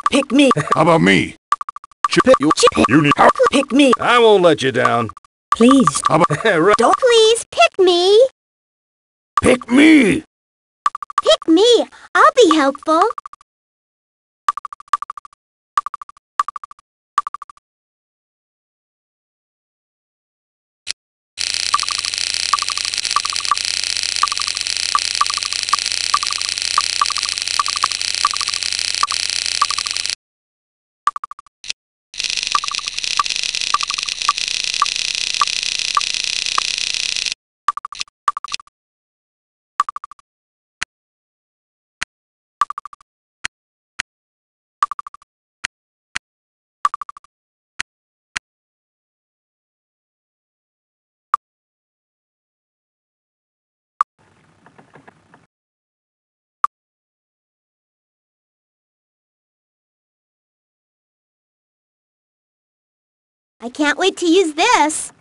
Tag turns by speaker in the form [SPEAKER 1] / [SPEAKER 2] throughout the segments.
[SPEAKER 1] Pick me.
[SPEAKER 2] How about me?
[SPEAKER 1] You need help. Pick me.
[SPEAKER 3] I won't let you down.
[SPEAKER 1] Please.
[SPEAKER 3] Right.
[SPEAKER 4] Don't please pick me.
[SPEAKER 2] Pick me!
[SPEAKER 4] Pick me. I'll be helpful. I can't wait to use this.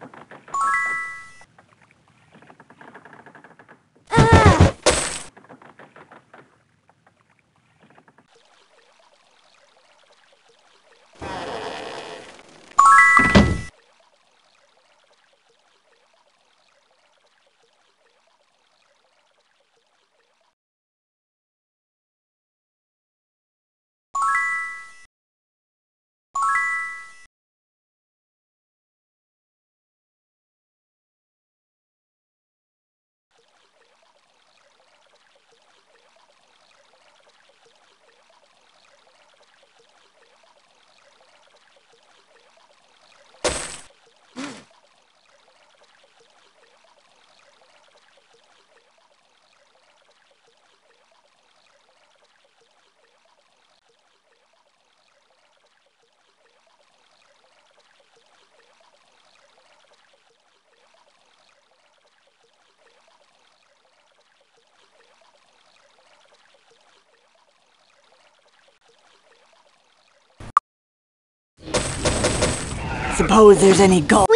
[SPEAKER 1] Suppose there's any gold.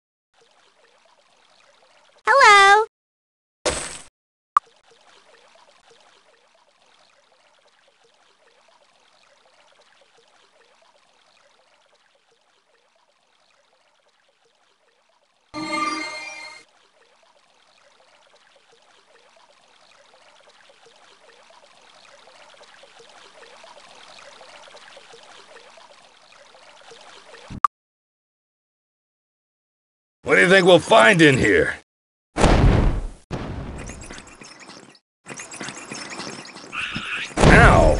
[SPEAKER 4] Hello.
[SPEAKER 3] What do you think we'll find in here? Ow!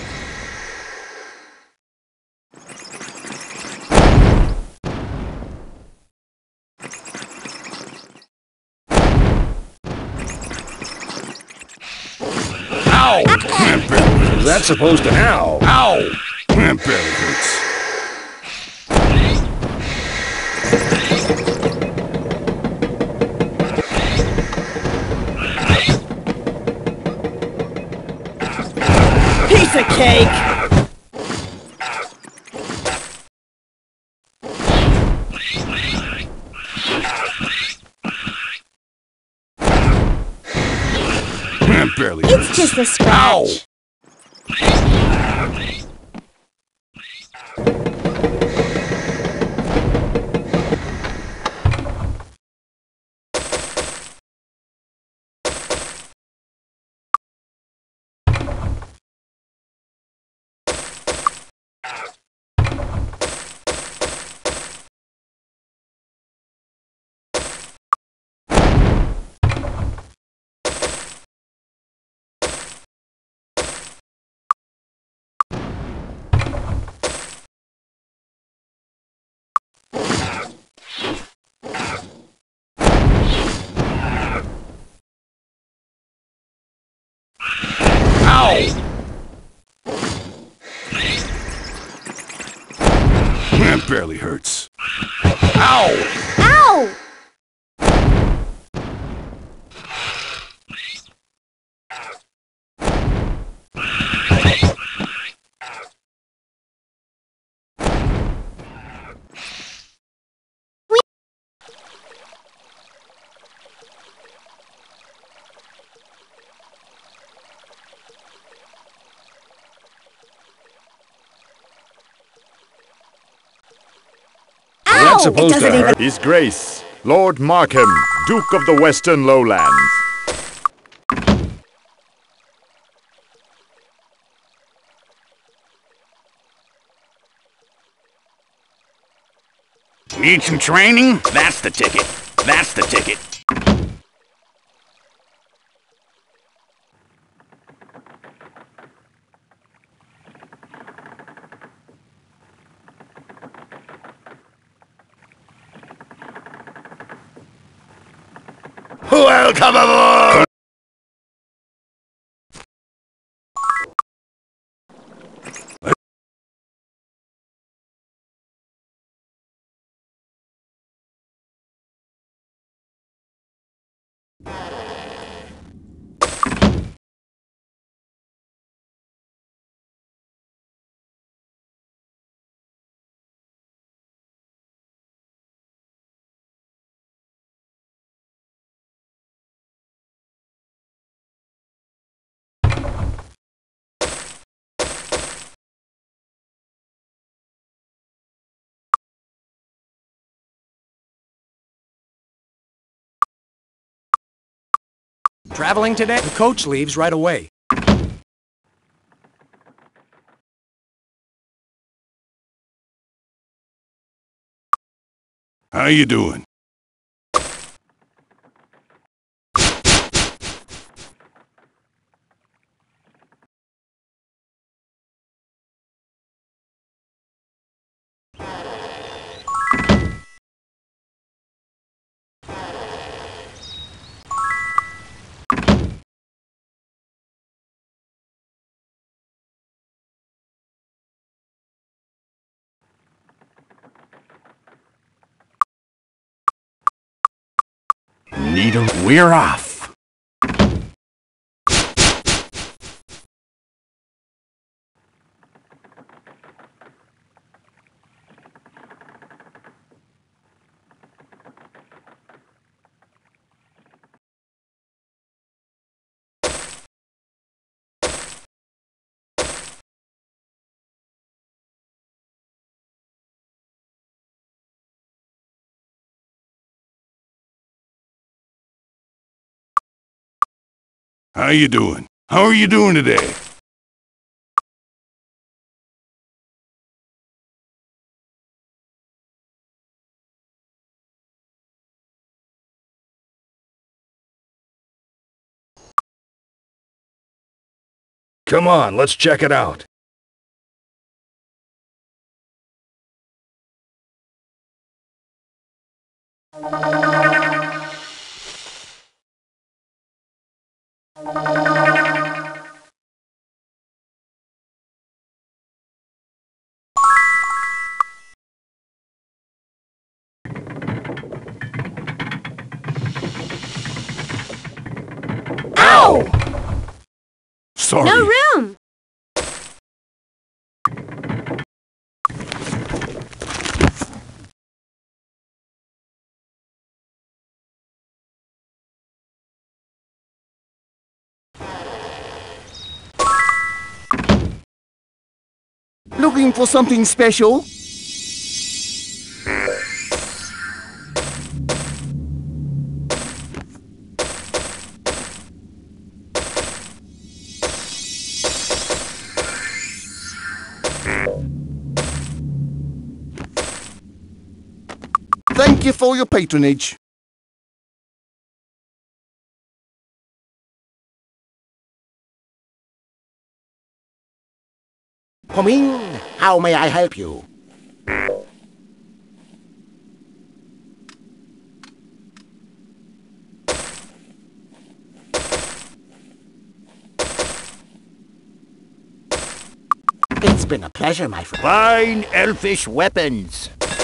[SPEAKER 3] Ow! Is that supposed to ow? Ow!
[SPEAKER 2] That barely hurts.
[SPEAKER 1] Piece of cake!
[SPEAKER 2] That barely
[SPEAKER 4] It's
[SPEAKER 2] hurts.
[SPEAKER 4] just a scratch.
[SPEAKER 2] That barely hurts.
[SPEAKER 3] Ow!
[SPEAKER 4] Ow!
[SPEAKER 3] that supposed to hurt?
[SPEAKER 5] His Grace, Lord Markham, Duke of the Western Lowlands.
[SPEAKER 2] Need some training? That's the ticket. That's the ticket. Welcome aboard!
[SPEAKER 3] Traveling today? The coach leaves right away.
[SPEAKER 2] How you doing? We're off. How you doing? How are you doing today?
[SPEAKER 3] Come on, let's check it out.
[SPEAKER 4] Ow!
[SPEAKER 2] Sorry.
[SPEAKER 4] No room!
[SPEAKER 1] Looking for something special? Thank you for your patronage.
[SPEAKER 6] Come in. How may I help you? It's been a pleasure, my friend.
[SPEAKER 2] Fine elfish weapons.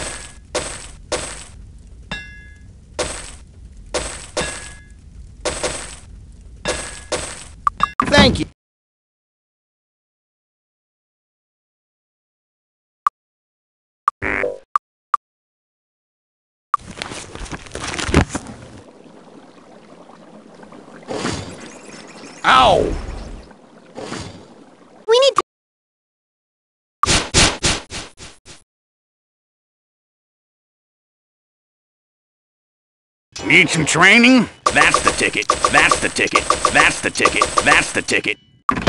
[SPEAKER 6] Thank you.
[SPEAKER 2] Ow! Need some training? That's the ticket. That's the ticket. That's the ticket. That's the ticket.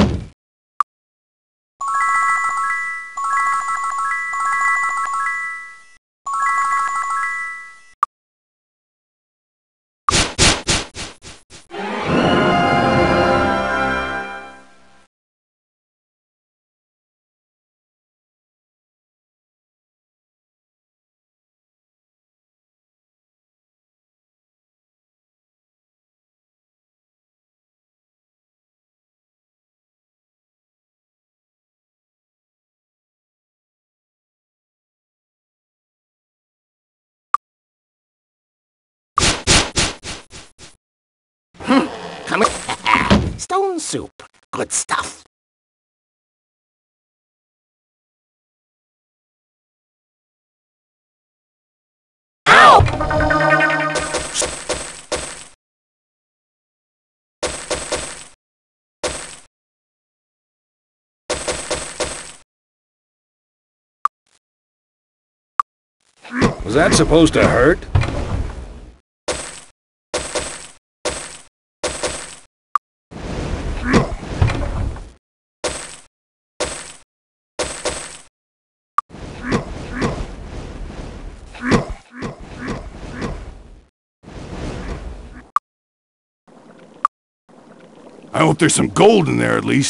[SPEAKER 6] Come here. Stone soup. Good stuff.
[SPEAKER 3] Was that supposed to hurt?
[SPEAKER 5] I hope there's some gold in there at least.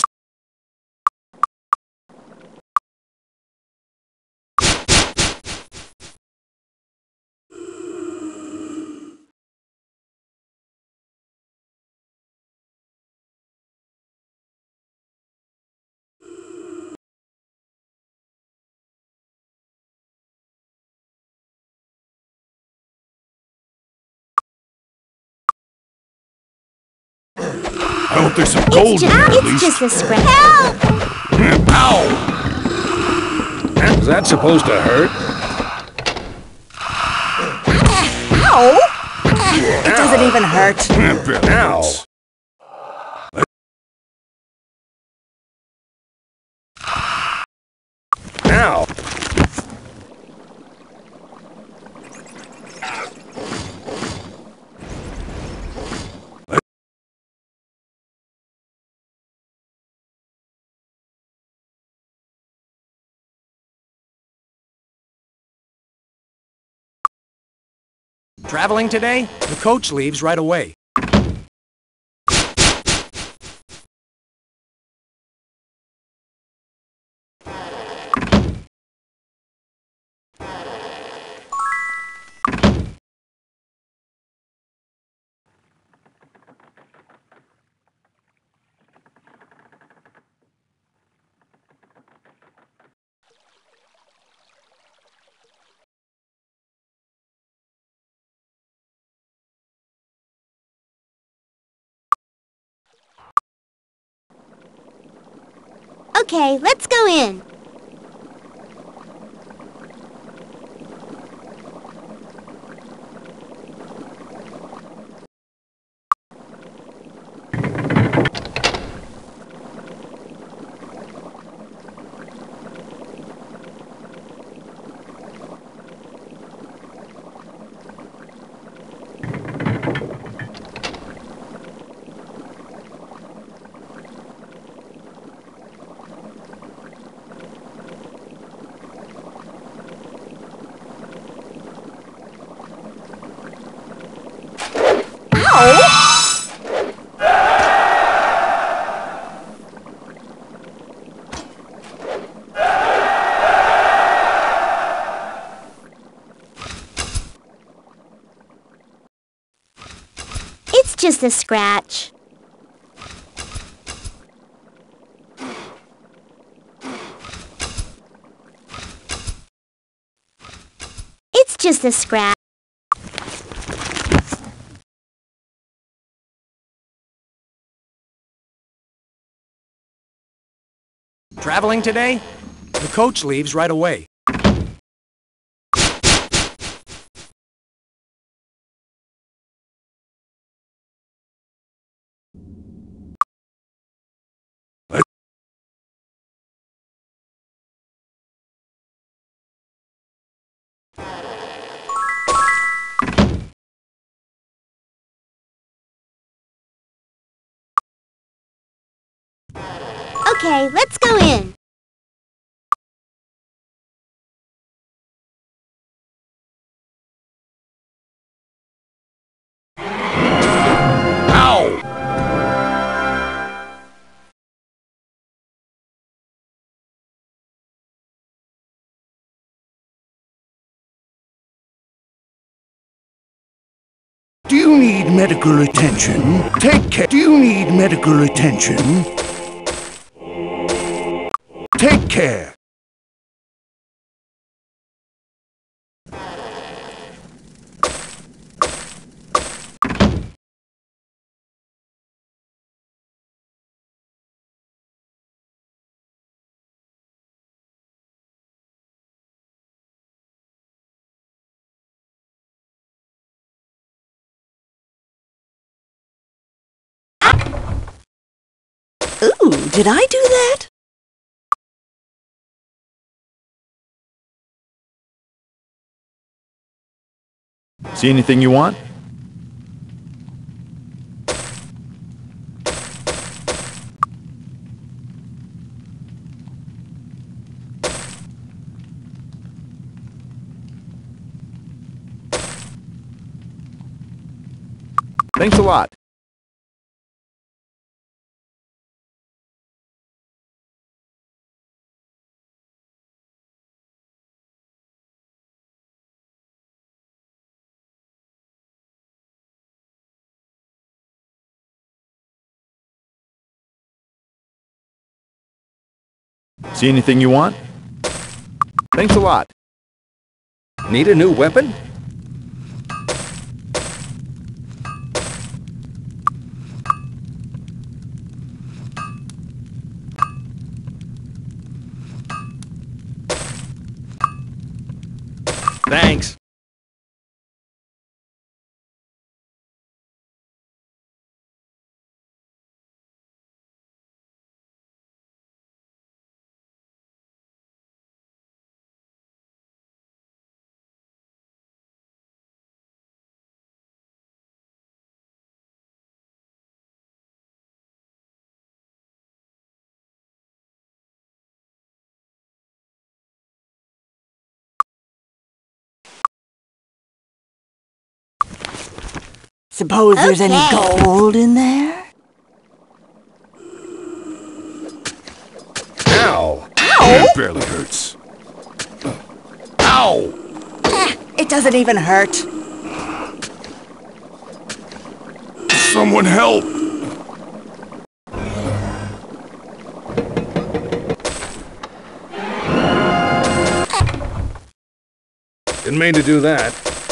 [SPEAKER 5] I hope there's some gold in there at
[SPEAKER 4] It's
[SPEAKER 5] least.
[SPEAKER 4] just a scratch. Help!
[SPEAKER 5] Ow!
[SPEAKER 3] Was that supposed to hurt?
[SPEAKER 4] Ow! It doesn't even hurt.
[SPEAKER 3] Ow! Ow!
[SPEAKER 7] Traveling today? The coach leaves right away.
[SPEAKER 4] Okay, let's go in. It's just a scratch. It's just a scratch.
[SPEAKER 7] Traveling today? The coach leaves right away.
[SPEAKER 4] Okay, let's go in.
[SPEAKER 3] Ow!
[SPEAKER 1] Do you need medical attention? Take care. Do you need medical attention? Take care.
[SPEAKER 8] Ooh, did I do that?
[SPEAKER 5] See anything you want? Thanks a lot. See anything you want? Thanks a lot.
[SPEAKER 3] Need a new weapon?
[SPEAKER 7] Thanks.
[SPEAKER 8] Suppose there's any gold in there?
[SPEAKER 3] Ow!
[SPEAKER 1] It barely hurts.
[SPEAKER 3] Ow!
[SPEAKER 8] It doesn't even hurt.
[SPEAKER 1] Someone help!
[SPEAKER 3] Didn't mean to do that.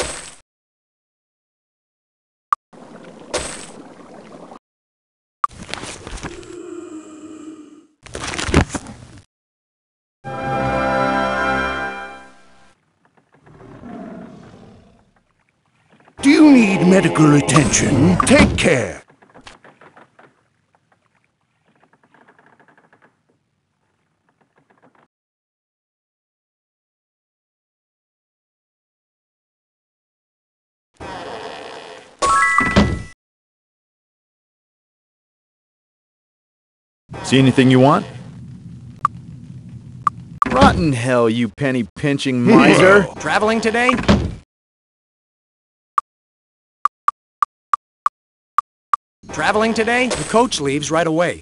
[SPEAKER 1] Do you need medical attention? Take care.
[SPEAKER 5] See anything you want? Rotten hell, you penny-pinching miser!
[SPEAKER 7] Traveling today? Traveling today? The coach leaves right away.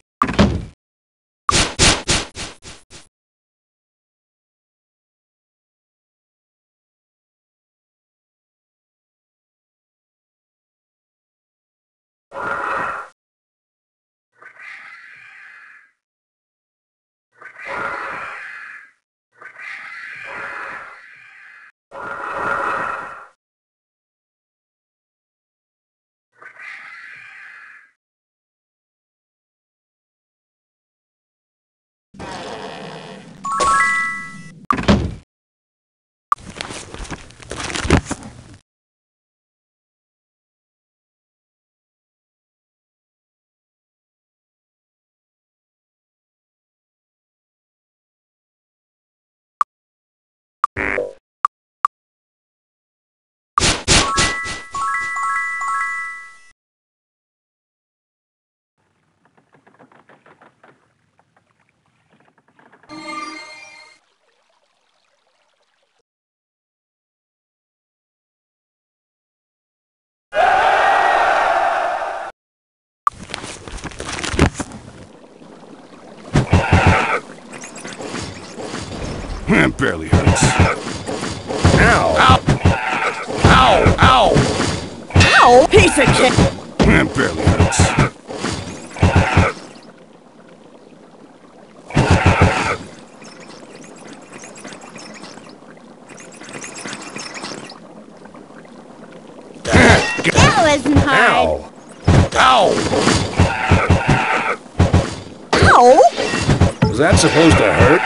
[SPEAKER 3] It barely hurts. Ow!
[SPEAKER 6] Ow! Ow! Ow!
[SPEAKER 8] Ow! Piece of shit!
[SPEAKER 3] It barely hurts.
[SPEAKER 4] That wasn't hard.
[SPEAKER 3] Ow!
[SPEAKER 6] Ow!
[SPEAKER 8] Ow!
[SPEAKER 3] Was that supposed to hurt?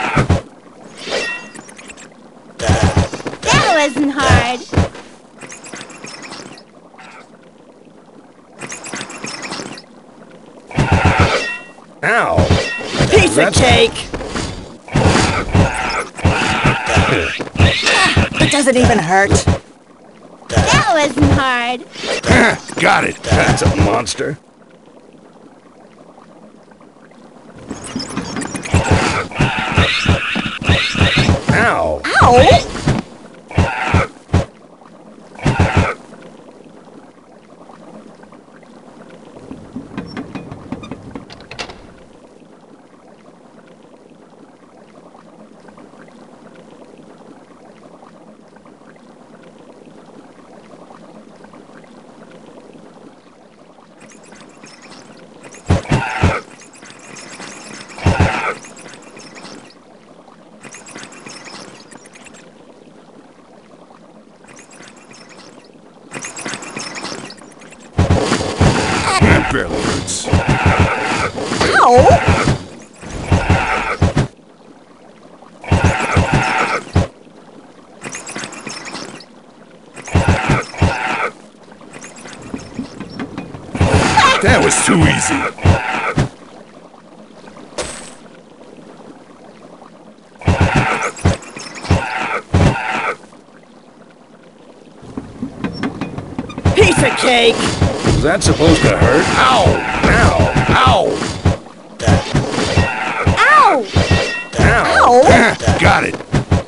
[SPEAKER 4] That wasn't hard.
[SPEAKER 3] Ow!
[SPEAKER 8] Piece of cake! It doesn't even hurt.
[SPEAKER 4] That wasn't hard.
[SPEAKER 3] Got it! That's a monster. Ow!
[SPEAKER 8] Ow!
[SPEAKER 3] It barely hurts.
[SPEAKER 8] Ow!
[SPEAKER 3] That was too easy.
[SPEAKER 8] Piece of cake!
[SPEAKER 3] Was that supposed to hurt?
[SPEAKER 6] Ow!
[SPEAKER 3] Ow!
[SPEAKER 6] Ow!
[SPEAKER 3] Ow!
[SPEAKER 8] Ow!
[SPEAKER 3] Got it!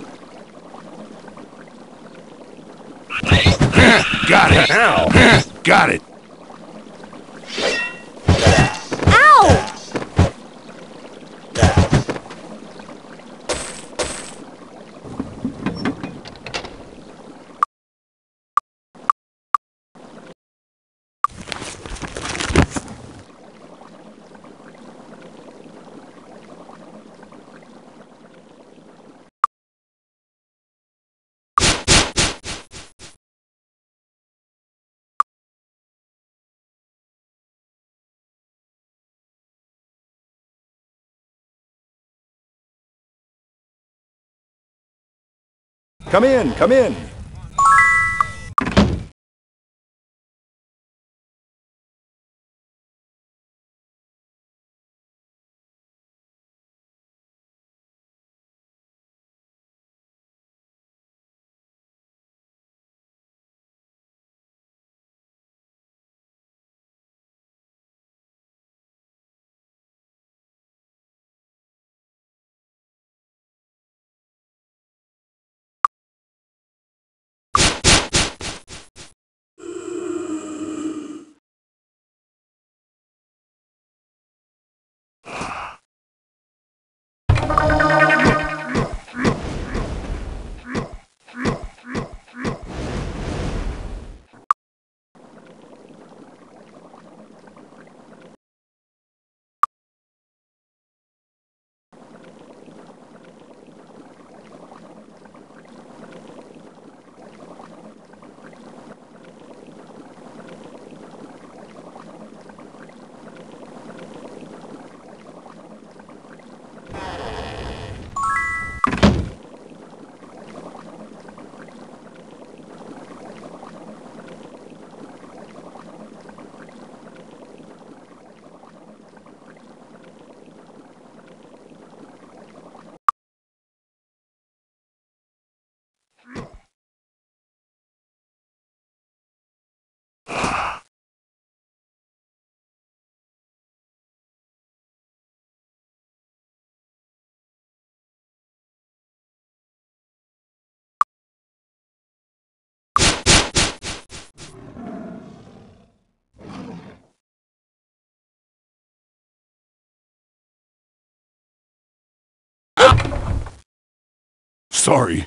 [SPEAKER 3] Got it! Ow! Got it!
[SPEAKER 4] Ow!
[SPEAKER 5] Come in, come in.
[SPEAKER 1] Sorry.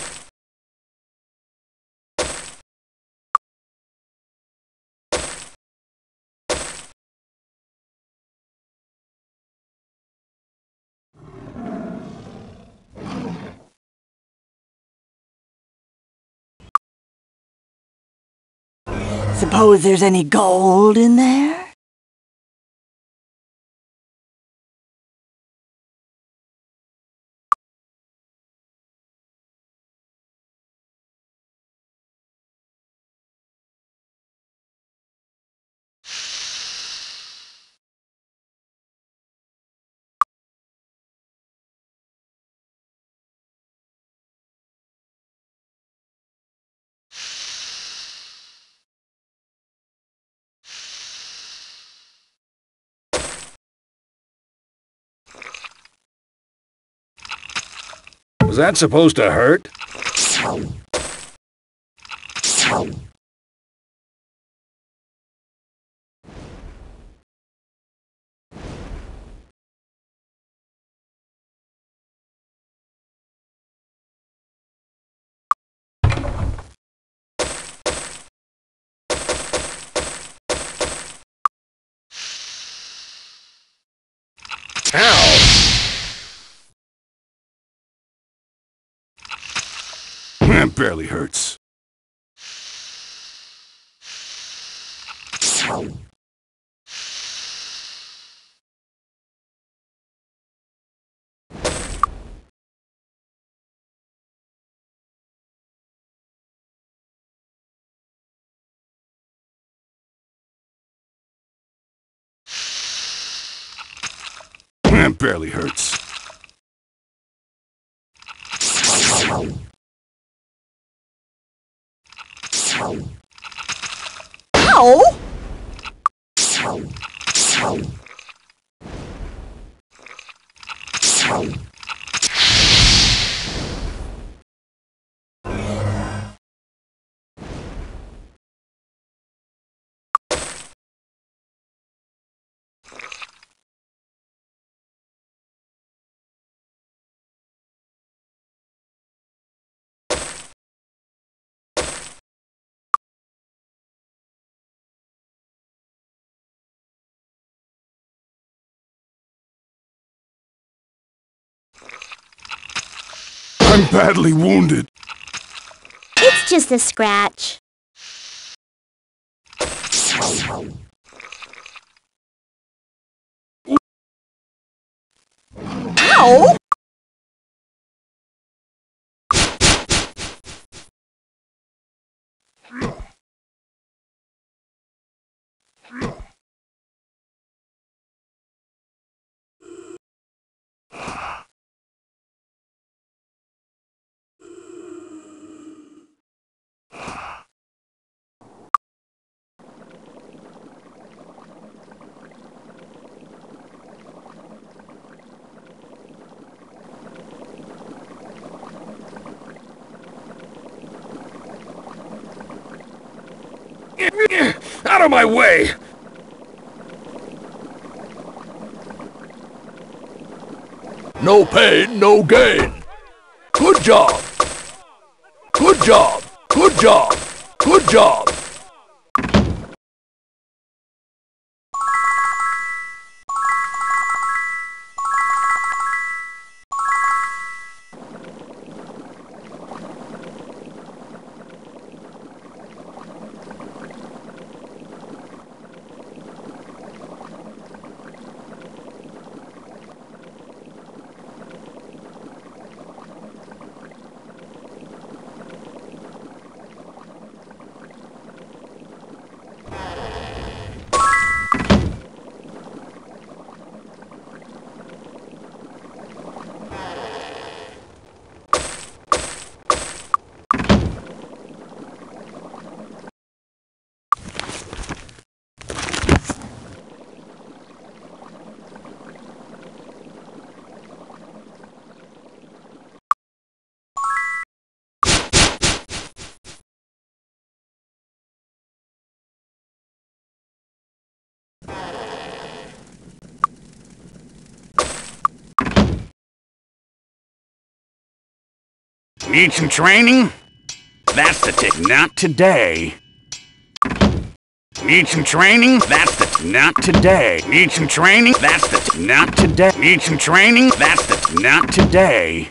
[SPEAKER 8] Suppose there's any gold in there?
[SPEAKER 3] Was that supposed to hurt? Ow!
[SPEAKER 1] That barely hurts. That barely hurts.
[SPEAKER 8] Ow!
[SPEAKER 1] I'm badly wounded.
[SPEAKER 4] It's just a scratch.
[SPEAKER 8] Ow!
[SPEAKER 3] Out of my way!
[SPEAKER 1] No pain, no gain. Good job. Good job. Good job. Good job.
[SPEAKER 2] Need some training? That's the ticket. Not today. Need some training? That's the not today. Need some training? That's the not today. Need some training? That's the not today.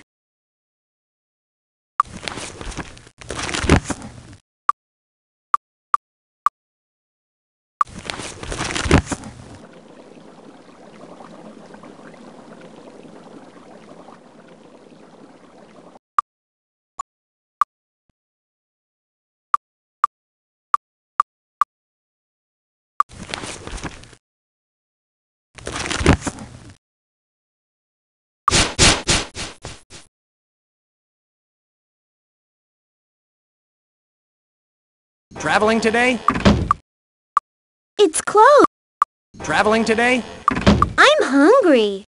[SPEAKER 7] Traveling today?
[SPEAKER 4] It's closed.
[SPEAKER 7] Traveling today?
[SPEAKER 4] I'm hungry.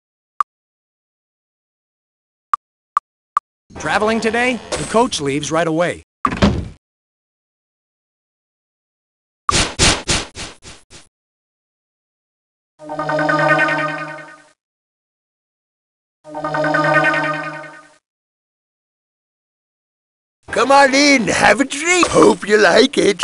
[SPEAKER 7] Traveling today? The coach leaves right away.
[SPEAKER 1] Come on in, have a drink. Hope you like it.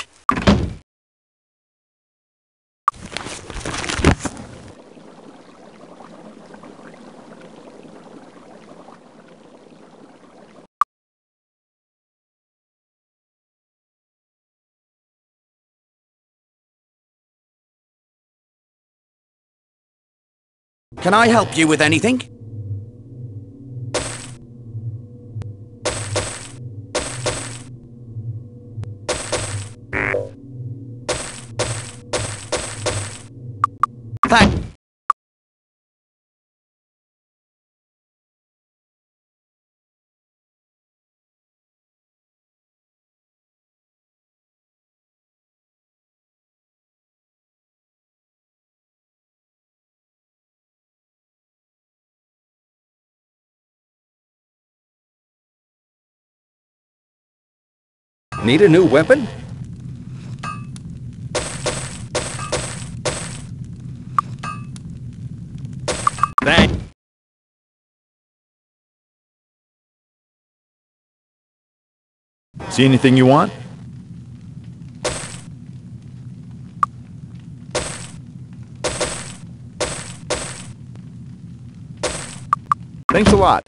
[SPEAKER 7] Can I help you with anything? Thanks.
[SPEAKER 3] Need a new weapon?
[SPEAKER 2] Thanks.
[SPEAKER 5] See anything you want? Thanks a lot.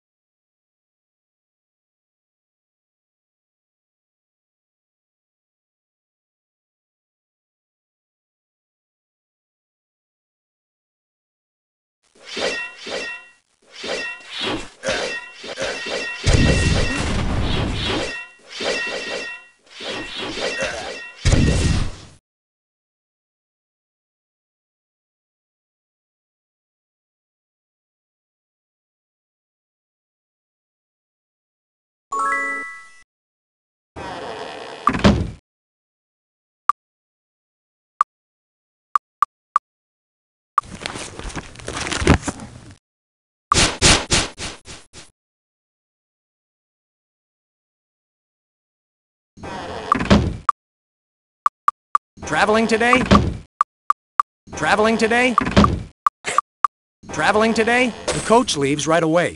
[SPEAKER 7] Traveling today? Traveling today? Traveling today? The coach leaves right away.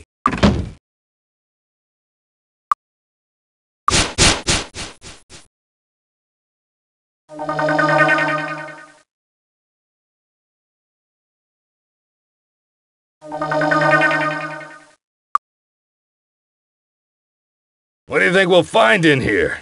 [SPEAKER 3] What do you think we'll find in here?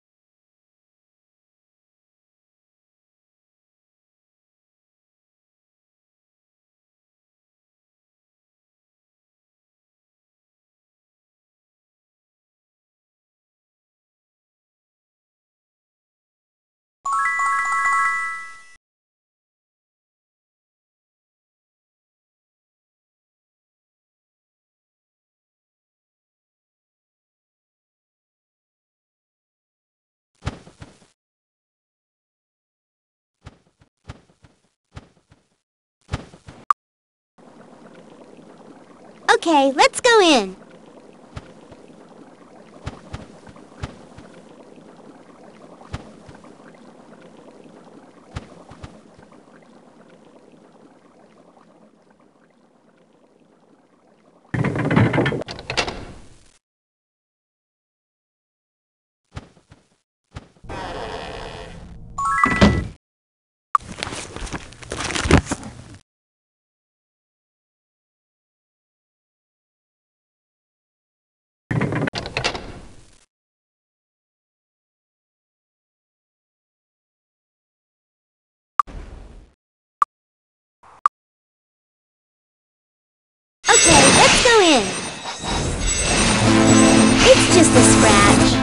[SPEAKER 4] Okay, let's go in. go in. It's just a scratch.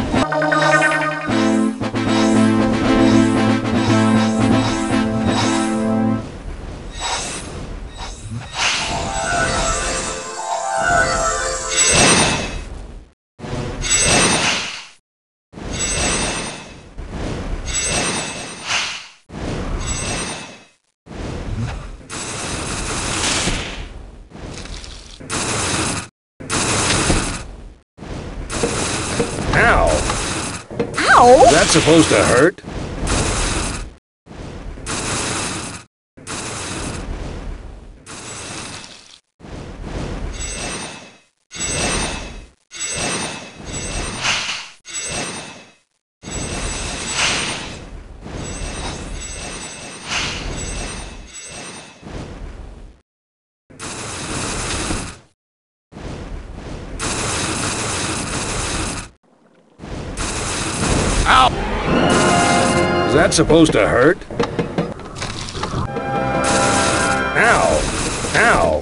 [SPEAKER 3] Ow!
[SPEAKER 4] Ow!
[SPEAKER 3] Is that supposed to hurt? Ow! Is that supposed to hurt? Ow! Ow!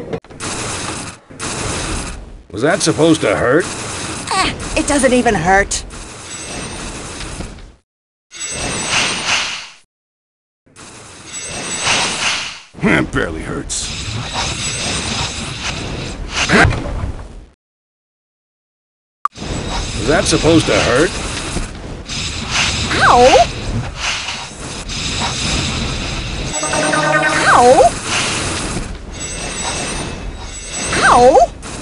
[SPEAKER 3] Was that supposed to hurt?
[SPEAKER 8] It doesn't even hurt.
[SPEAKER 5] It barely hurts.
[SPEAKER 3] Was that supposed to hurt?
[SPEAKER 4] Ow! Ow! Ow!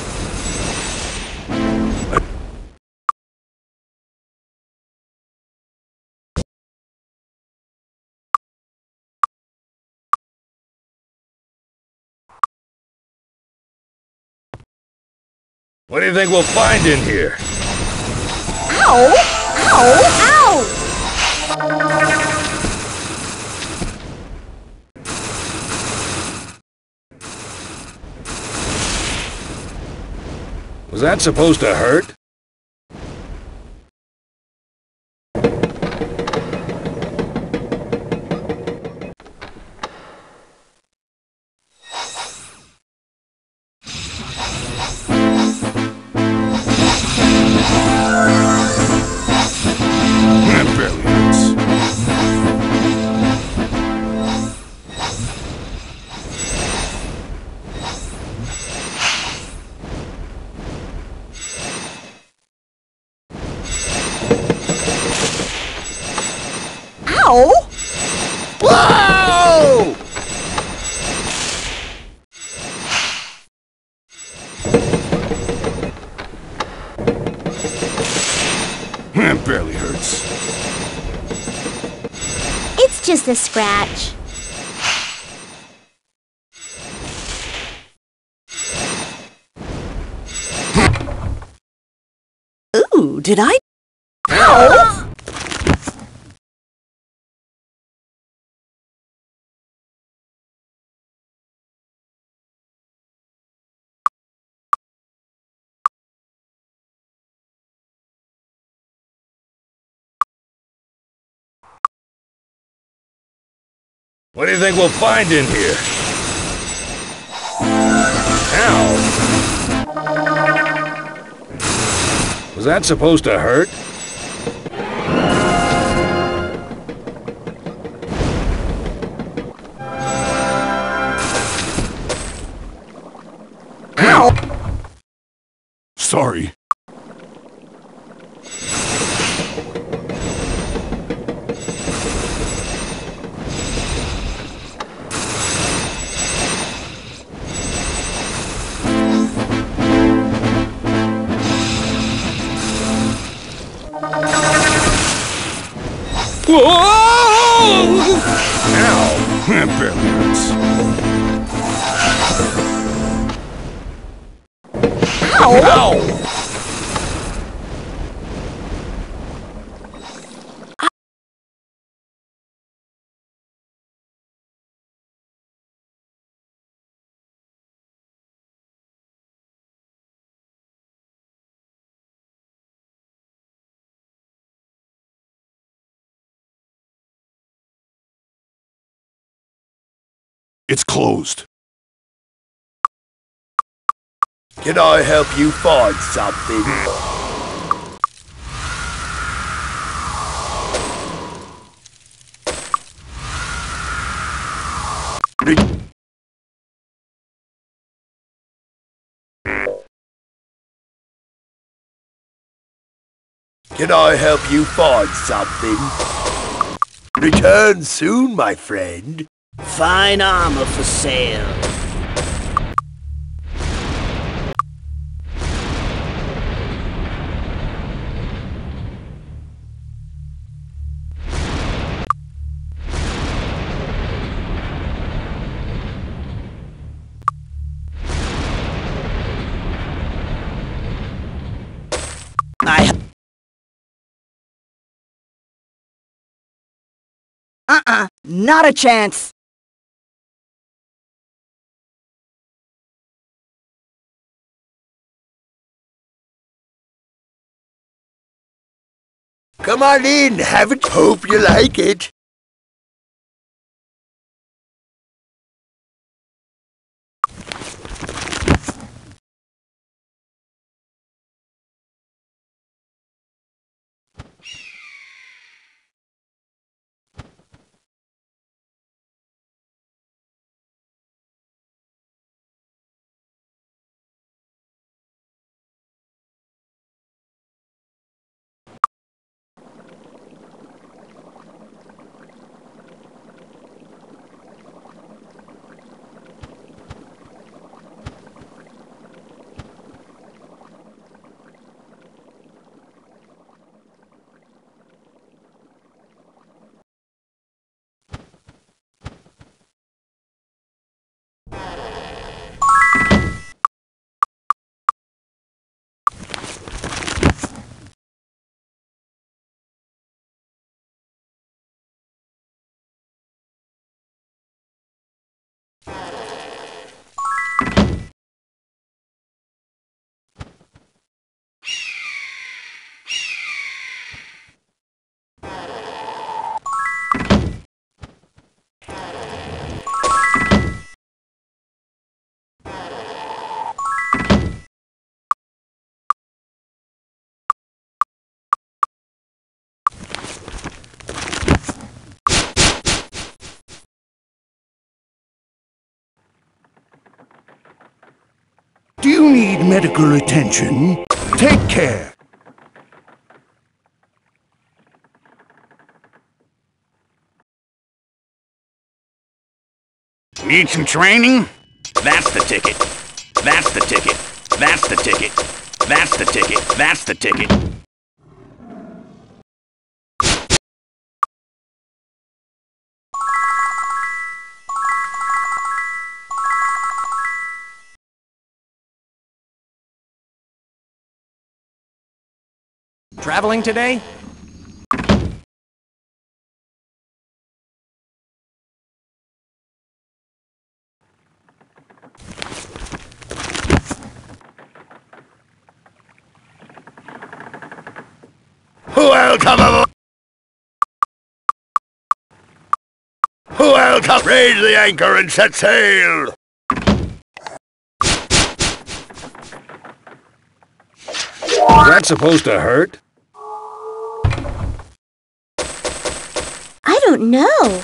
[SPEAKER 3] What do you think we'll find in here?
[SPEAKER 4] Ow! Ow! Ow!
[SPEAKER 3] Was that supposed to hurt?
[SPEAKER 5] It barely hurts.
[SPEAKER 4] Ow!
[SPEAKER 3] Whoa!
[SPEAKER 5] It barely hurts.
[SPEAKER 4] It's just a scratch.
[SPEAKER 8] Ooh, did I?
[SPEAKER 4] Ow!
[SPEAKER 3] What do you think we'll find in here? Ow! Was that supposed to hurt?
[SPEAKER 4] Ow!
[SPEAKER 5] Sorry.
[SPEAKER 3] Whoa! Ow!
[SPEAKER 5] It barely hurts.
[SPEAKER 3] Ow!
[SPEAKER 5] It's closed.
[SPEAKER 9] Can I help you find something? Can I help you find something? Return soon, my friend.
[SPEAKER 6] Fine armor for sale.
[SPEAKER 8] Not a chance.
[SPEAKER 9] Come on in, have it. Hope you like it.
[SPEAKER 1] Do you need medical attention? Take care.
[SPEAKER 2] Need some training? That's the ticket. That's the ticket. That's the ticket. That's the ticket. That's the ticket.
[SPEAKER 7] Traveling today?
[SPEAKER 9] Welcome aboard! Welcome! Raise the anchor and set sail!
[SPEAKER 3] Is that supposed to hurt?
[SPEAKER 4] I don't know.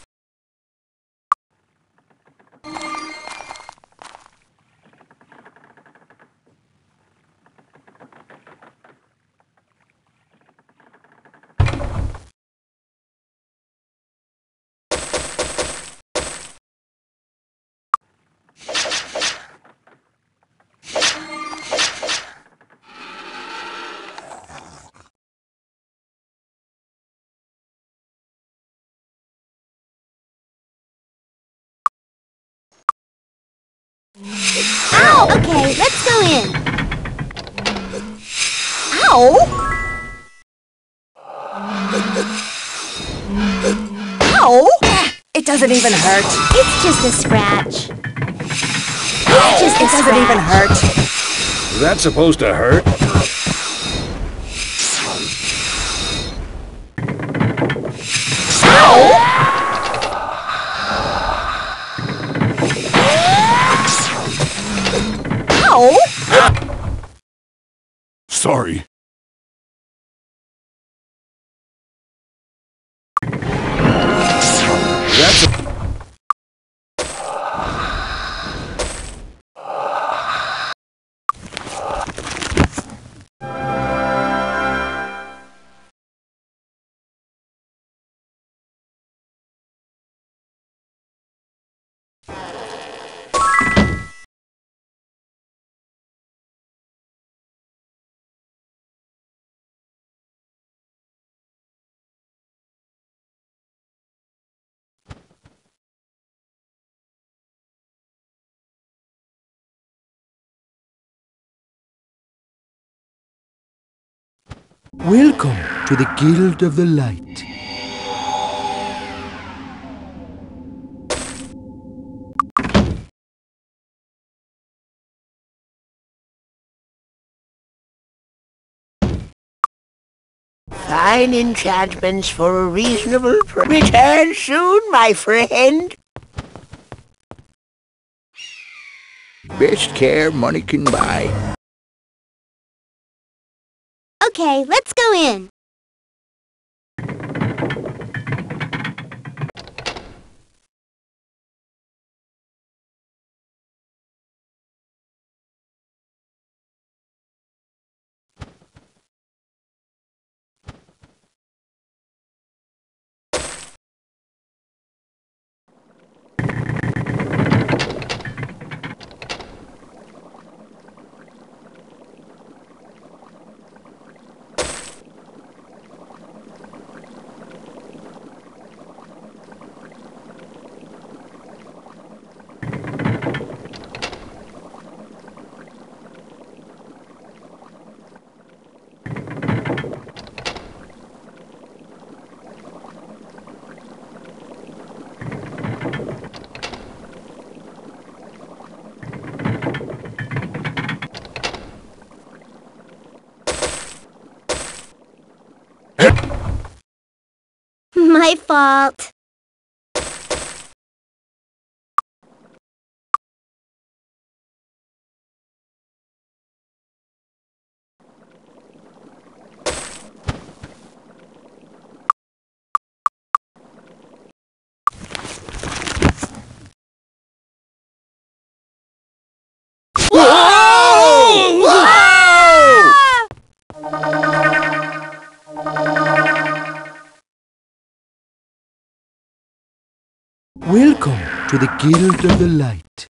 [SPEAKER 4] Ow! Okay, let's go in. Ow! Ow!
[SPEAKER 8] It doesn't even hurt.
[SPEAKER 4] It's just a scratch.
[SPEAKER 8] It doesn't even hurt.
[SPEAKER 3] Is that supposed to hurt?
[SPEAKER 4] Ow!
[SPEAKER 5] sorry. That's
[SPEAKER 1] Welcome to the Guild of the Light.
[SPEAKER 6] Fine enchantments for a reasonable price. Return soon, my friend.
[SPEAKER 9] Best care money can buy.
[SPEAKER 4] Okay, let's go in. My fault.
[SPEAKER 1] Welcome to the Guild of the Light.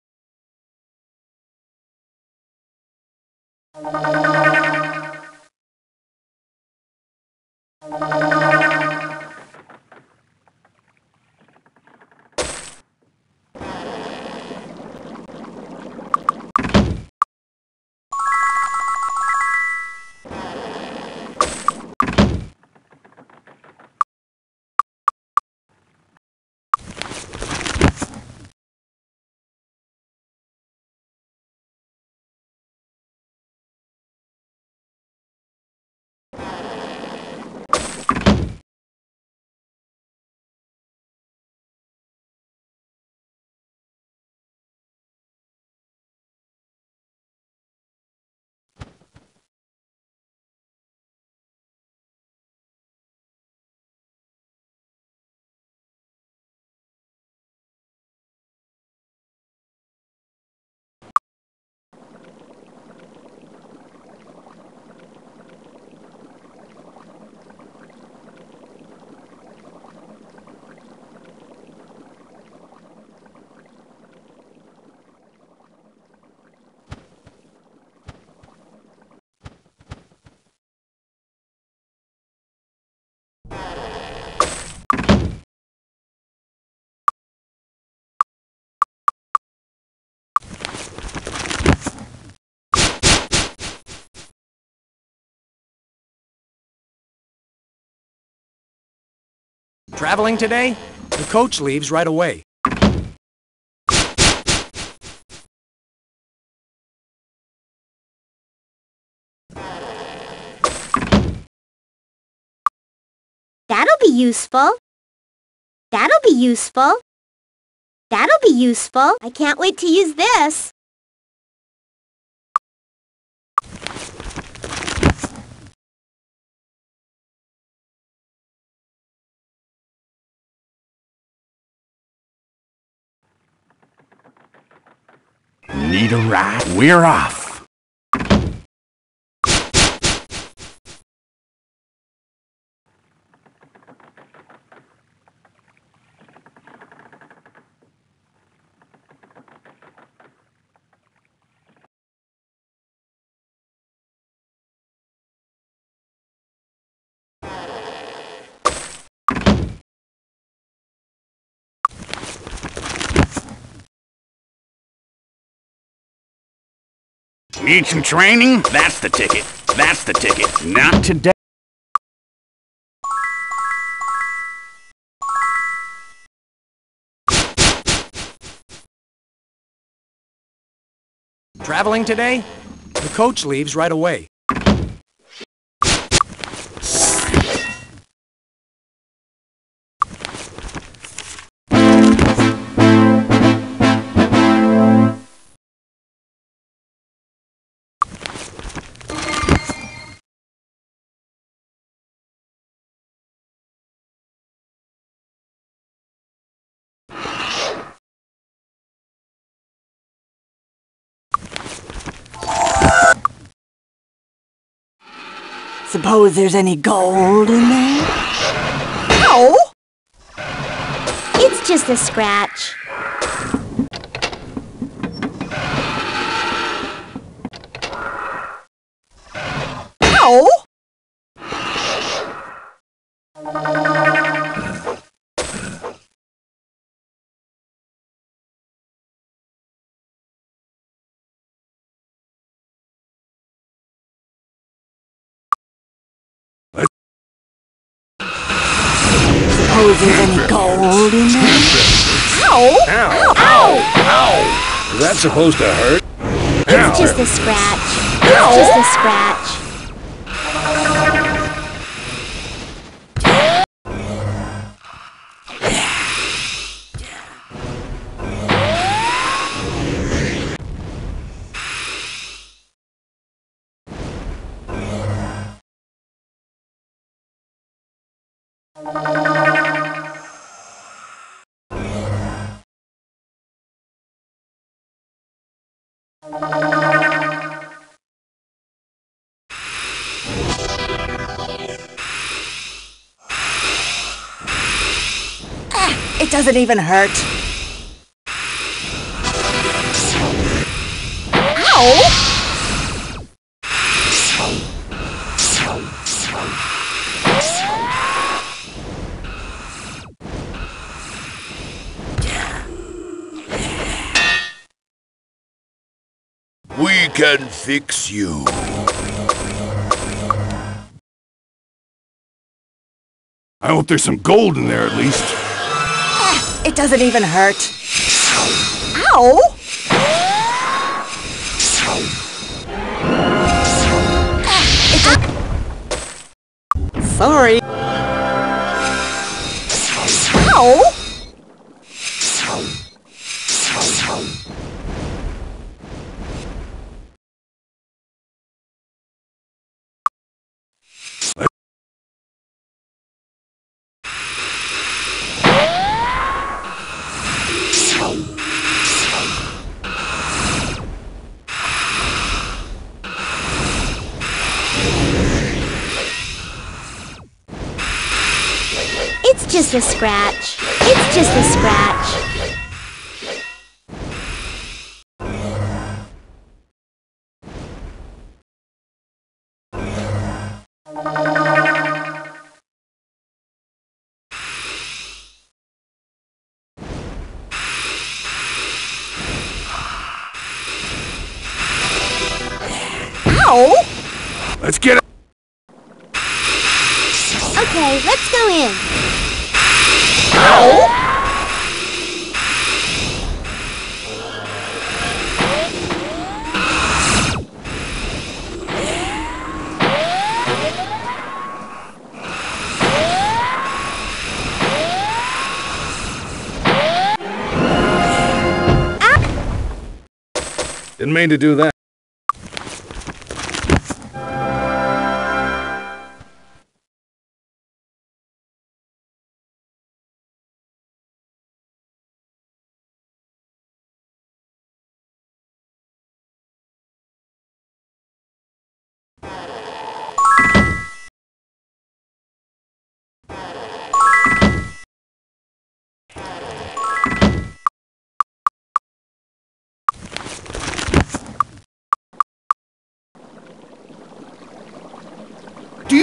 [SPEAKER 7] Traveling today? The coach leaves right away.
[SPEAKER 4] That'll be useful. That'll be useful. That'll be useful. I can't wait to use this.
[SPEAKER 2] Need a ride? We're off. Need some training? That's the ticket. That's the ticket. Not today.
[SPEAKER 7] Traveling today? The coach leaves right away.
[SPEAKER 8] Suppose there's any gold in there?
[SPEAKER 4] Ow! It's just a scratch. Ow!
[SPEAKER 8] Suppose there's any gold in there?
[SPEAKER 4] Ow!
[SPEAKER 3] Ow!
[SPEAKER 4] Ow!
[SPEAKER 3] Ow! Is that supposed to hurt?
[SPEAKER 4] It's just a scratch. It's just a scratch.
[SPEAKER 8] It doesn't even hurt.
[SPEAKER 4] Ow!
[SPEAKER 9] We can fix you.
[SPEAKER 5] I hope there's some gold in there at least.
[SPEAKER 8] It doesn't even hurt.
[SPEAKER 4] Ow!
[SPEAKER 8] Sorry.
[SPEAKER 4] Ow! It's just a scratch. It's just a scratch. Ow!
[SPEAKER 5] Let's get it.
[SPEAKER 4] Okay, let's go in.
[SPEAKER 3] Didn't mean to do that.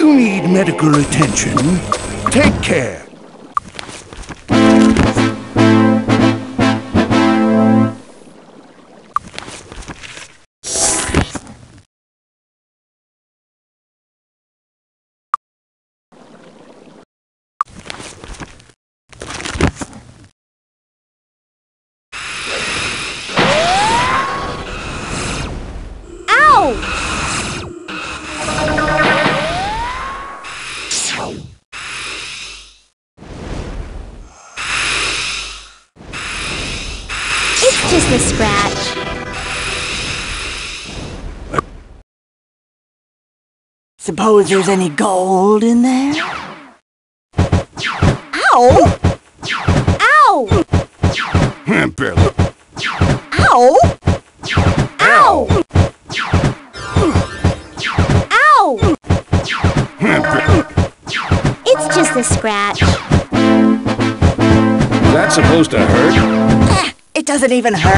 [SPEAKER 1] you need medical attention, take care.
[SPEAKER 4] Just a scratch.
[SPEAKER 8] Suppose there's any gold in there?
[SPEAKER 6] Ow!
[SPEAKER 4] Ow!
[SPEAKER 3] Barely.
[SPEAKER 6] Ow!
[SPEAKER 4] Ow! Ow! It's just a scratch.
[SPEAKER 3] That's supposed to hurt?
[SPEAKER 8] It doesn't even hurt.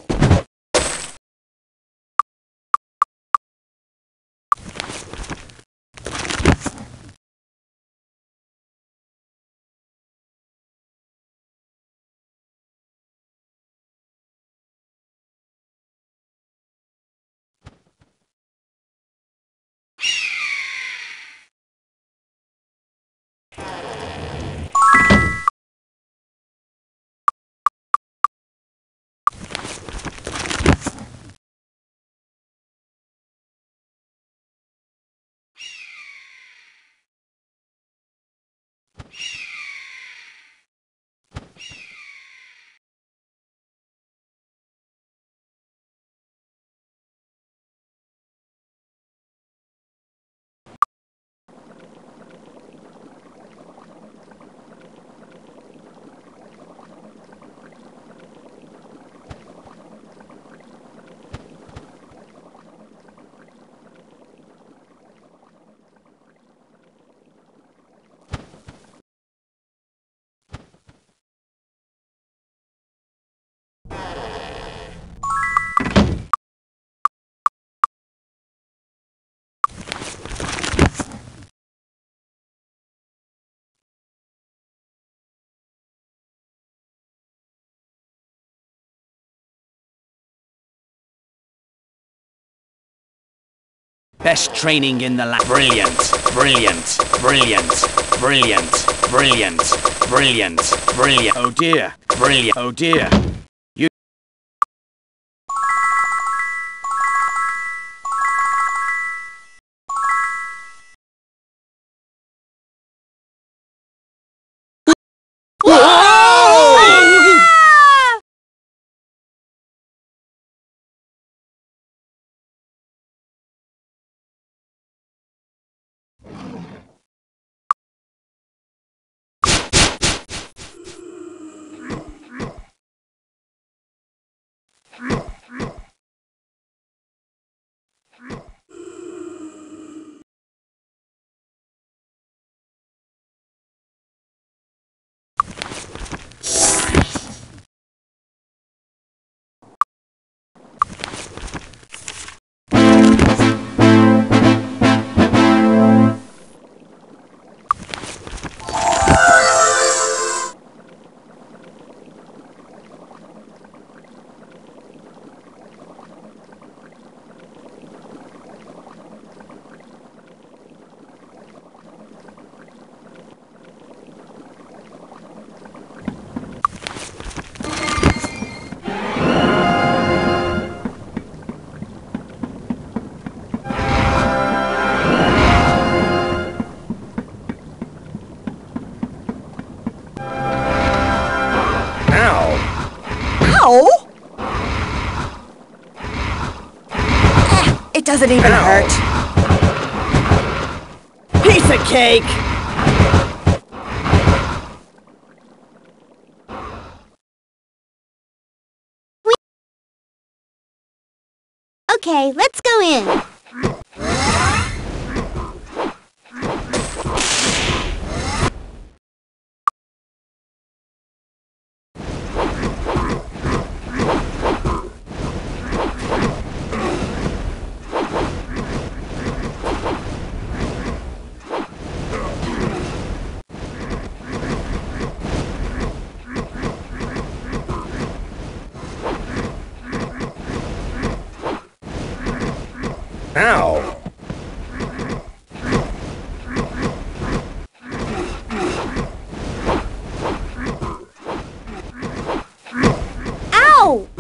[SPEAKER 7] Best training in the lab. Brilliant, brilliant, brilliant, brilliant, brilliant, brilliant, brilliant. Oh dear, brilliant, oh dear. You.
[SPEAKER 8] It doesn't even hurt. Piece of cake!
[SPEAKER 4] Okay, let's go in.
[SPEAKER 3] Ow!
[SPEAKER 4] Ow!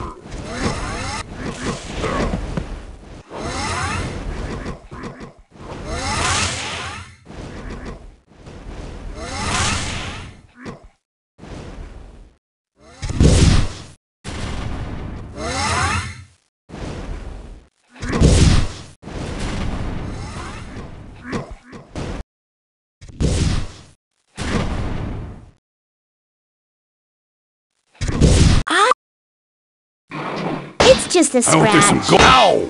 [SPEAKER 4] It's just a
[SPEAKER 5] I hope there's some
[SPEAKER 4] scratch.
[SPEAKER 5] gold.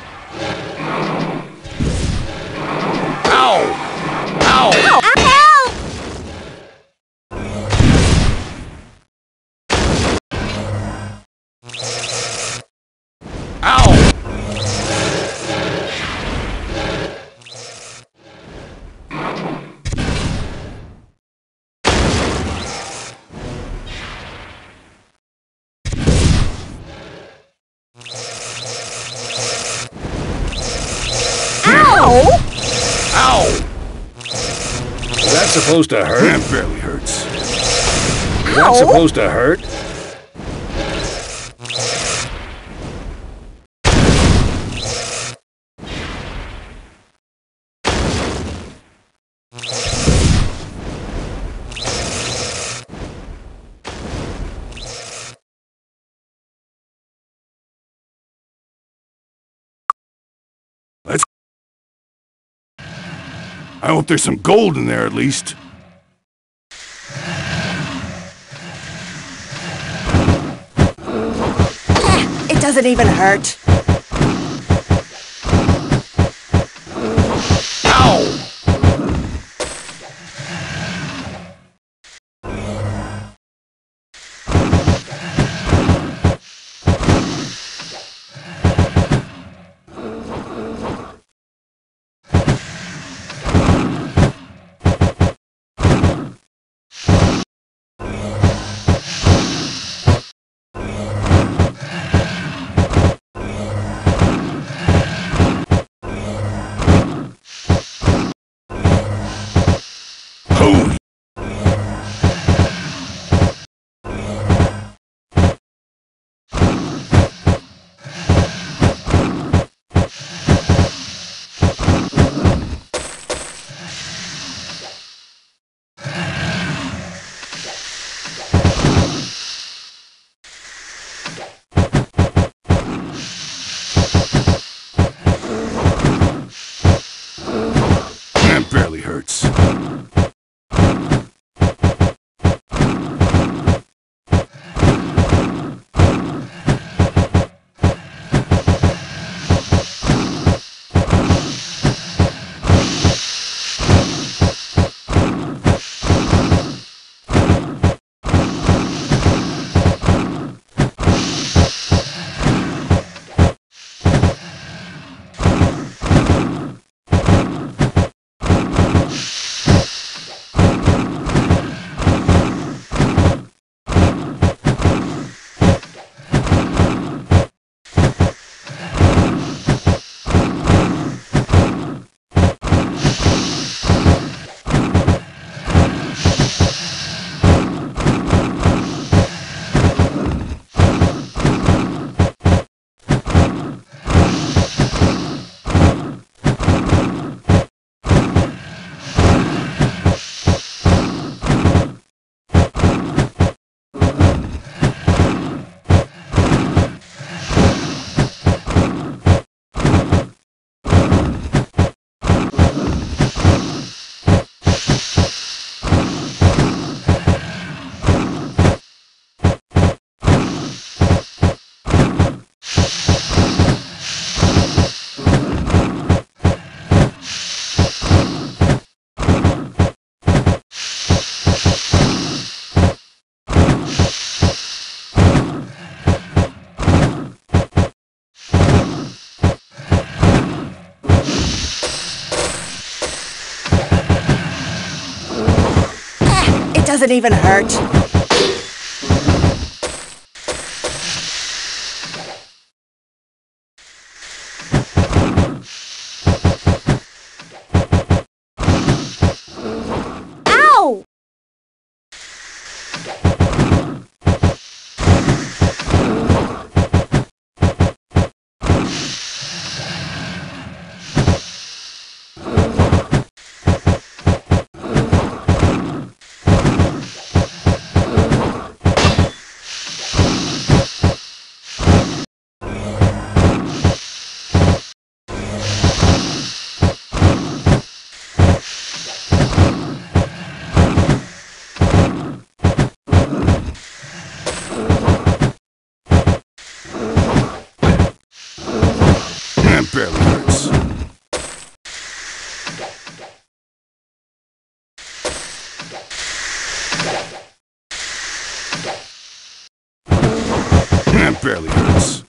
[SPEAKER 5] Ow! Ow! Ow!
[SPEAKER 4] Help!
[SPEAKER 5] Ow!
[SPEAKER 4] Ow!
[SPEAKER 5] Ow!
[SPEAKER 3] Is that supposed to hurt?
[SPEAKER 5] That barely hurts.
[SPEAKER 3] Is that supposed to hurt?
[SPEAKER 5] I hope there's some gold in there at least.
[SPEAKER 8] It doesn't even hurt.
[SPEAKER 5] Ow! That barely hurts.
[SPEAKER 8] Doesn't even hurt.
[SPEAKER 3] That barely hurts. That barely hurts.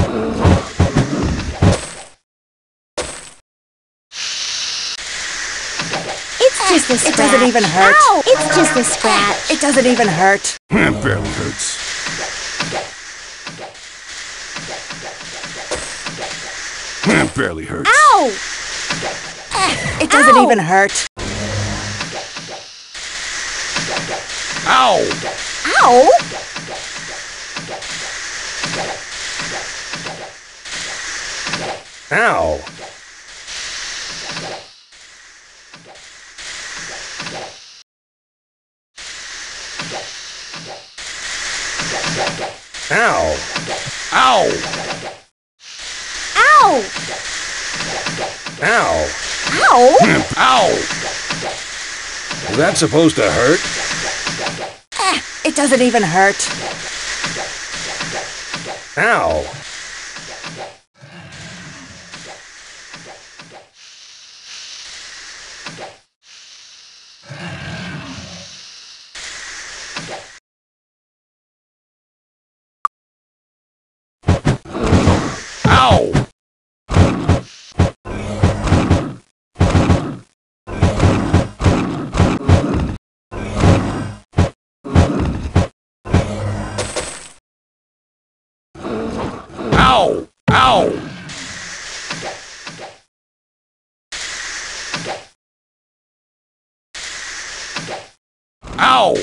[SPEAKER 4] It's just a scratch.
[SPEAKER 8] It doesn't even hurt.
[SPEAKER 4] Ow! It's just a scratch.
[SPEAKER 8] It doesn't even hurt.
[SPEAKER 3] That barely hurts. That barely hurts.
[SPEAKER 4] Ow!
[SPEAKER 8] It doesn't
[SPEAKER 4] Ow!
[SPEAKER 8] even hurt.
[SPEAKER 3] Ow!
[SPEAKER 4] Ow!
[SPEAKER 3] Ow! Ow! Ow!
[SPEAKER 4] Ow!
[SPEAKER 3] Ow!
[SPEAKER 4] Ow!
[SPEAKER 3] Ow! Is that supposed to hurt?
[SPEAKER 8] It doesn't even hurt.
[SPEAKER 3] Ow! Ow! Ow! Ow! Ow!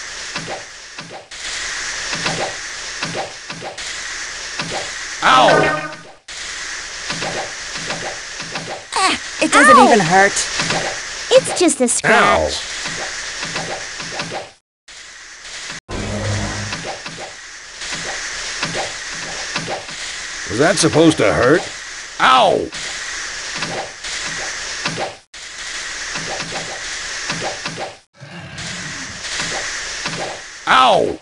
[SPEAKER 3] Ow!
[SPEAKER 8] It doesn't
[SPEAKER 4] Ow!
[SPEAKER 8] even hurt.
[SPEAKER 4] It's just a
[SPEAKER 3] Ow!
[SPEAKER 4] scratch.
[SPEAKER 3] Was that supposed to hurt? Ow! Ow!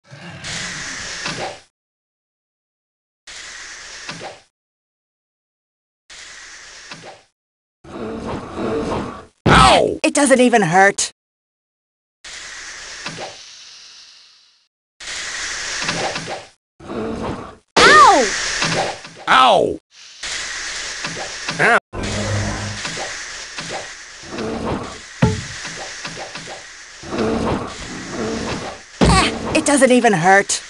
[SPEAKER 3] Ow!
[SPEAKER 8] It doesn't even hurt.
[SPEAKER 4] Ow!
[SPEAKER 3] Ow! Ow!
[SPEAKER 8] It doesn't even hurt.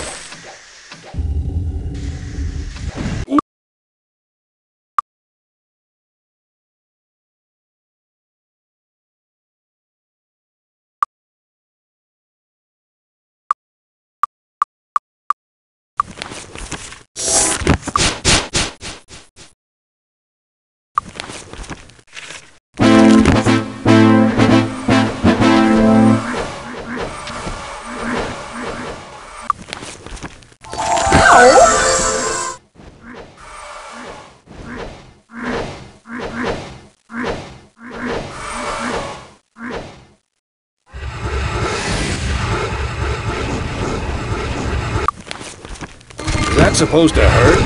[SPEAKER 3] Is that supposed to hurt?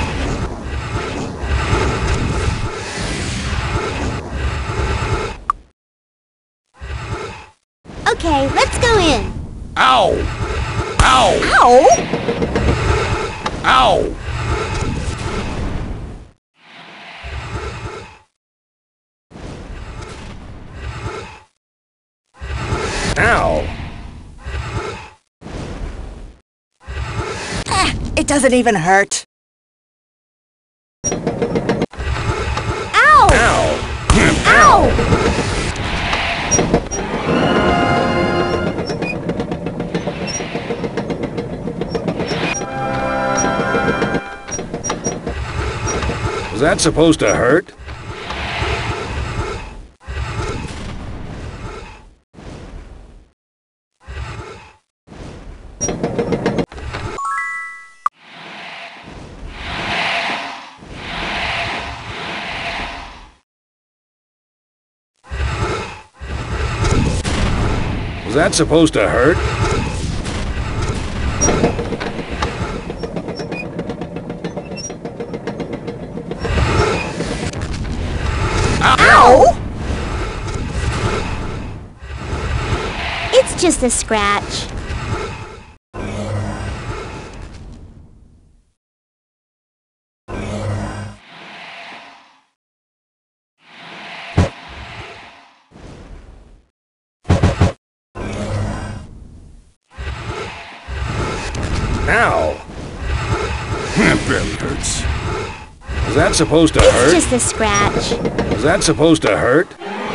[SPEAKER 4] Okay, let's go in.
[SPEAKER 3] Ow! Ow!
[SPEAKER 4] Ow!
[SPEAKER 3] Ow! Ow!
[SPEAKER 8] It doesn't even hurt.
[SPEAKER 4] Ow!
[SPEAKER 3] Ow!
[SPEAKER 4] Ow!
[SPEAKER 3] that supposed to hurt? Was that supposed to hurt?
[SPEAKER 4] Ow! It's just a scratch.
[SPEAKER 3] Ow!
[SPEAKER 5] That barely hurts.
[SPEAKER 3] Was that supposed to hurt?
[SPEAKER 4] It's just a scratch.
[SPEAKER 3] Was that supposed to hurt?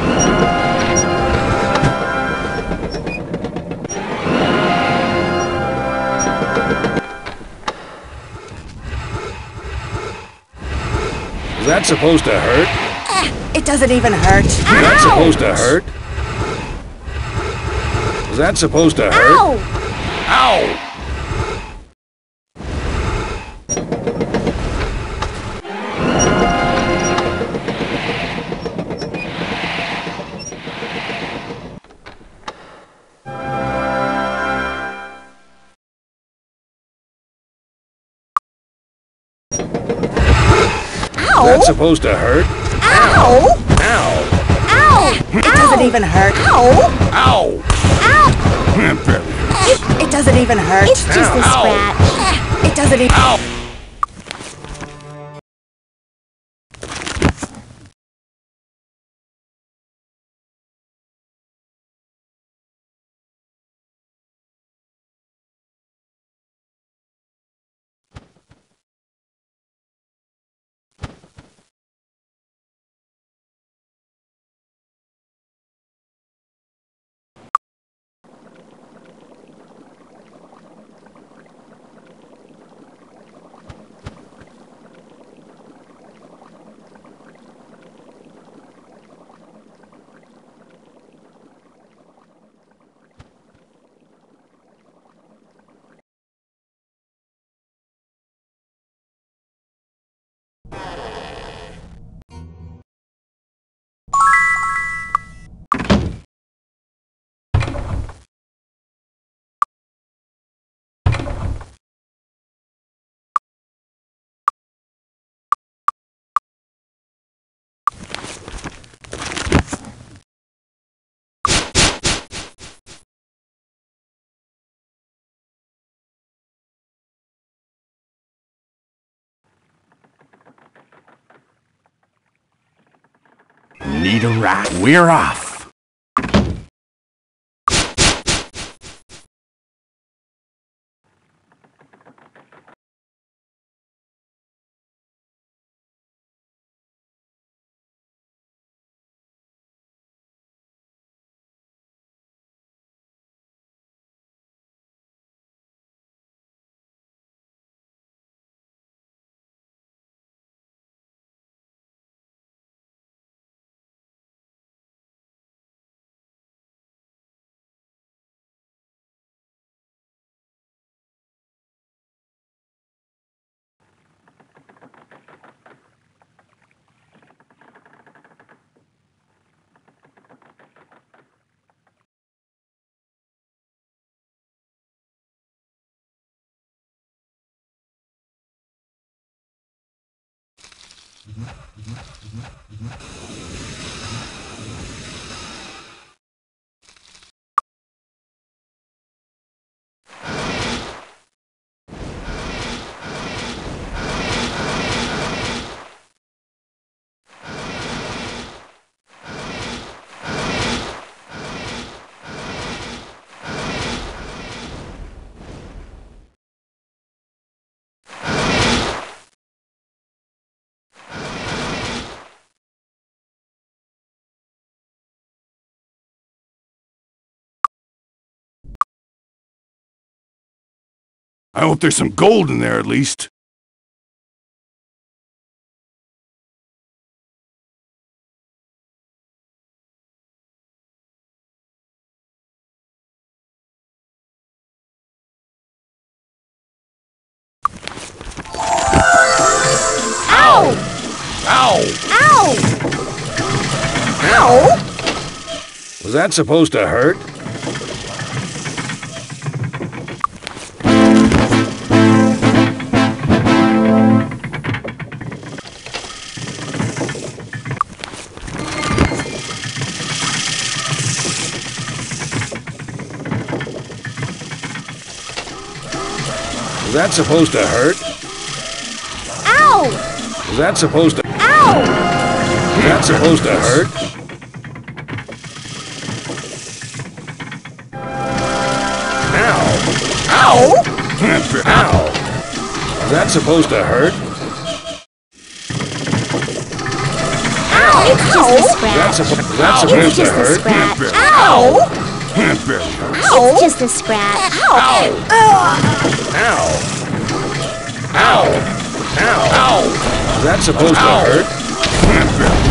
[SPEAKER 3] Was that supposed to hurt?
[SPEAKER 8] It doesn't even hurt.
[SPEAKER 3] Was that supposed to hurt? Was that supposed to hurt?
[SPEAKER 4] Ow!
[SPEAKER 3] Ow! Was that supposed to hurt?
[SPEAKER 4] Ow!
[SPEAKER 3] Ow!
[SPEAKER 4] Ow!
[SPEAKER 8] It doesn't even hurt.
[SPEAKER 4] Ow!
[SPEAKER 3] Ow!
[SPEAKER 4] Ow!
[SPEAKER 5] That barely hurts.
[SPEAKER 8] It doesn't even hurt.
[SPEAKER 4] It's just a scratch.
[SPEAKER 8] It doesn't even.
[SPEAKER 3] Ow!
[SPEAKER 2] Need a rat. We're off.
[SPEAKER 5] I hope there's some gold in there at least.
[SPEAKER 3] Was that supposed to hurt? Was that supposed to hurt?
[SPEAKER 4] Ow!
[SPEAKER 3] Was that supposed to...
[SPEAKER 4] Ow!
[SPEAKER 3] Was that supposed to hurt? Ow!
[SPEAKER 4] Ow!
[SPEAKER 3] Ow! Was that supposed to hurt?
[SPEAKER 4] Ow! It's just a scratch.
[SPEAKER 3] Was that supposed to hurt?
[SPEAKER 4] Scratch. Ow! It's just a scratch. Ow!
[SPEAKER 3] Ow! Ow! Ow! Ow! Was that supposed to hurt?